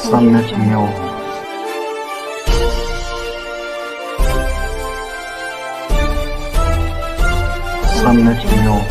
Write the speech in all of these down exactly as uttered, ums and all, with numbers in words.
Summit News. Summit News.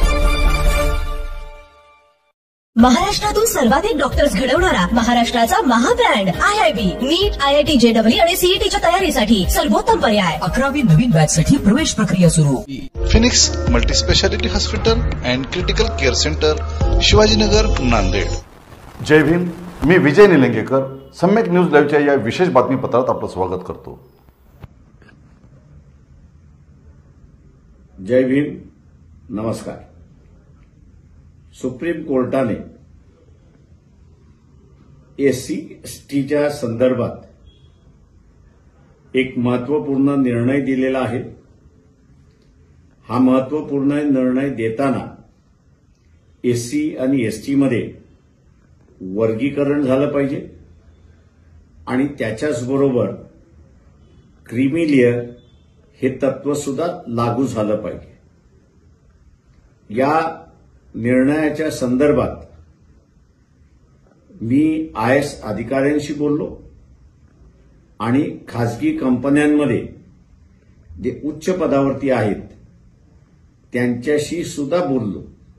महाराष्ट्रातून सर्वाधिक doctors घडवणारा महाराष्ट्राचा महाब्रँड I I B NEET I I T J W आणि सीईटीच्या तयारीसाठी सर्वोत्तम पर्याय. अकरावी नवीन बॅच साठी प्रवेश प्रक्रिया सुरू. Phoenix multispeciality hospital and critical care centre, Shivajinagar, Nanded. Jai Bhim. मी विजय निलंगेकर. सम्यक न्यूज लाईव्हच्या या विशेष बातमीपत्रात आपलं स्वागत करतो. जय भीम. नमस्कार. सुप्रीम कोर्टाने एससी एसटीच्या संदर्भात एक महत्त्वपूर्ण निर्णय दिलेला आहे. हा महत्त्वपूर्ण निर्णय देताना एससी आणि एसटी मध्ये वर्गीकरण झालं पाहिजे आणि त्याच्याच बरोबर क्रीमी लेअर हे तत्व सुद्धा लागू झालं पाहिजे. या निर्णयाच्या संदर्भात मी आय एस अधिकाऱ्यांशी बोललो आणि खासगी कंपन्यांमध्ये जे उच्च पदावरती आहेत त्यांच्याशी सुद्धा बोललो.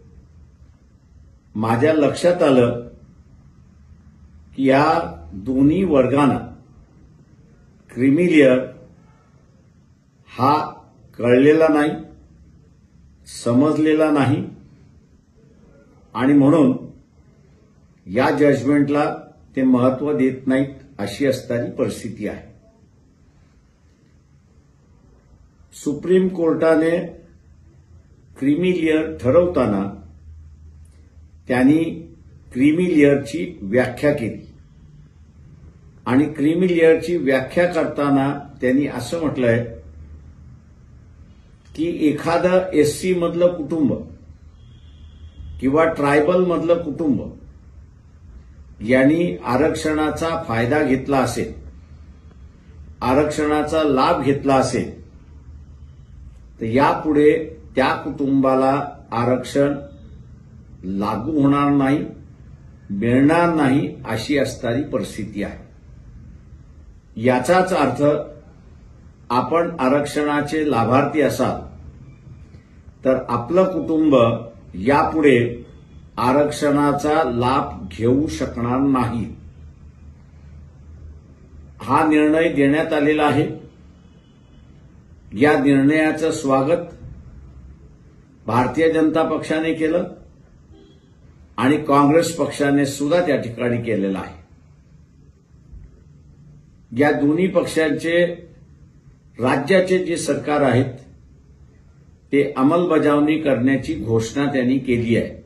माझ्या लक्षात आलं की या दोन्ही वर्गांना क्रीमी लेअर हा कळलेला नाही, समजलेला नाही आणि म्हणून या जजमेंटला ते महत्त्व देत नाहीत अशी असणारी परिस्थिती आहे. सुप्रीम कोर्टाने क्रीमी लेअर ठरवताना त्यांनी क्रीमी लेअरची व्याख्या केली आणि क्रीमी लेअरची व्याख्या करताना त्यांनी असं म्हटलंय की एखादं एससी मधलं कुटुंब किंवा ट्रायबल मधलं कुटुंब यांनी आरक्षणाचा फायदा घेतला असेल, आरक्षणाचा लाभ घेतला असेल तर यापुढे त्या कुटुंबाला आरक्षण लागू होणार नाही, मिळणार नाही अशी असणारी परिस्थिती आहे. याचाच अर्थ आपण आरक्षणाचे लाभार्थी असाल तर आपलं कुटुंब यापुढे आरक्षणाचा लाभ घेऊ शकणार नाही. हा निर्णय देण्यात आलेला आहे. या निर्णयाचं स्वागत भारतीय जनता पक्षाने केलं आणि काँग्रेस पक्षाने सुद्धा त्या ठिकाणी केलेलं आहे. या दोन्ही पक्षांचे राज्याचे जे सरकार आहेत ते अंमलबजावणी करण्याची घोषणा त्यांनी केली आहे.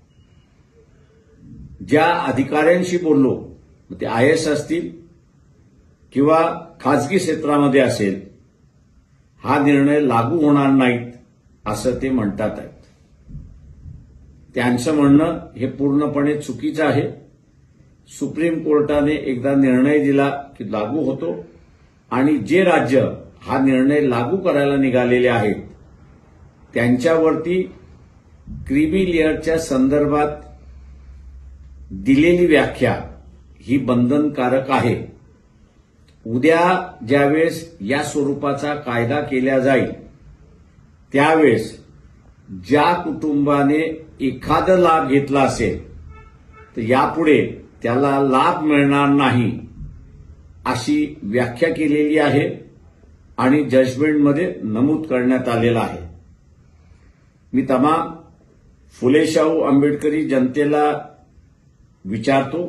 ज्या अधिकाऱ्यांशी बोललो, ते आय एस असतील किंवा खासगी क्षेत्रामध्ये असेल, हा निर्णय लागू होणार नाहीत असं ते म्हणतात आहेत. त्यांचं म्हणणं हे पूर्णपणे चुकीचं आहे. सुप्रीम कोर्टाने एकदा निर्णय दिला की लागू होतो आणि जे राज्य हा निर्णय लागू करायला निघालेले आहेत त्यांच्यावरती क्रीमी लेअरच्या संदर्भात दिलेली व्याख्या ही बंधनकारक आहे. उद्या ज्यावेळेस या स्वरूपाचा कायदा केला जाईल त्यावेळेस ज्या कुटुंबाने एखादा लाभ घेतला असेल तर यापुढे त्याला लाभ मिळणार नाही अशी व्याख्या केलेली आहे आणि जजमेंटमध्ये नमूद करण्यात आलेलं आहे. मी तमाम फुले शाहू आंबेडकरी जनतेला विचारतो,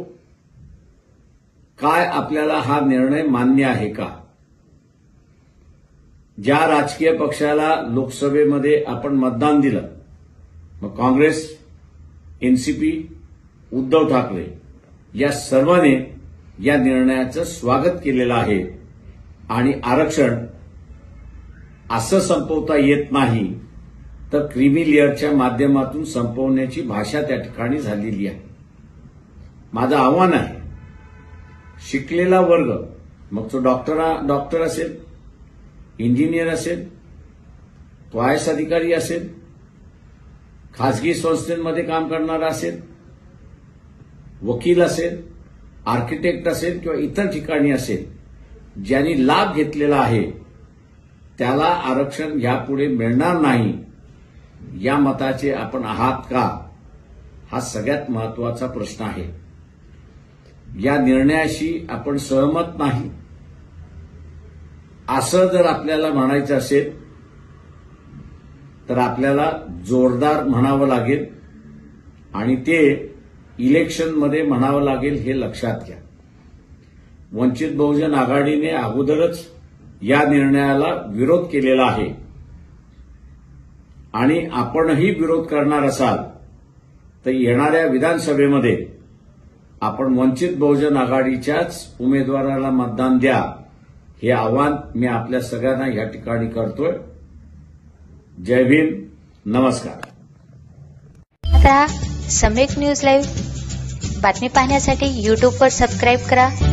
काय आपल्याला हा निर्णय मान्य आहे का? ज्या राजकीय पक्षाला लोकसभेमध्ये आपण मतदान दिलं, मग काँग्रेस, एनसीपी, उद्धव ठाकरे या सर्वांनी या निर्णयाचं स्वागत केलेलं आहे आणि आरक्षण असं संपवता येत नाही तर क्रीमी लेअरच्या माध्यमातून संपवण्याची भाषा त्या ठिकाणी झालेली आहे. माझं आव्हान आहे, शिकलेला वर्ग, मग तो डॉक्टर डॉक्टर असेल, इंजिनियर असेल, तो आय एस अधिकारी असेल, खासगी संस्थांमध्ये काम करणारा असेल, वकील असेल, आर्किटेक्ट असेल किंवा इतर ठिकाणी असेल, ज्यांनी लाभ घेतलेला आहे त्याला आरक्षण यापुढे मिळणार नाही, या मताचे आपण आहात का, हा सगळ्यात महत्वाचा प्रश्न आहे. या निर्णयाशी आपण सहमत नाही असं जर आपल्याला म्हणायचं असेल तर आपल्याला जोरदार म्हणावं लागेल आणि ते इलेक्शनमध्ये म्हणावं लागेल, हे लक्षात घ्या. वंचित बहुजन आघाडीने अगोदरच या निर्णयाला विरोध केलेला आहे आणि आपणही विरोध करणार असाल तर येणाऱ्या विधानसभेमध्ये आपण वंचित बहुजन आघाडीच्याच उमेदवाराला मतदान द्या, हे आवाहन मी आपल्या सगळ्यांना या ठिकाणी करतोय. जय भीम, नमस्कार. आता सम्यक न्यूज लाईव्ह बातमी पाहण्यासाठी यूट्यूबवर सबस्क्राईब करा,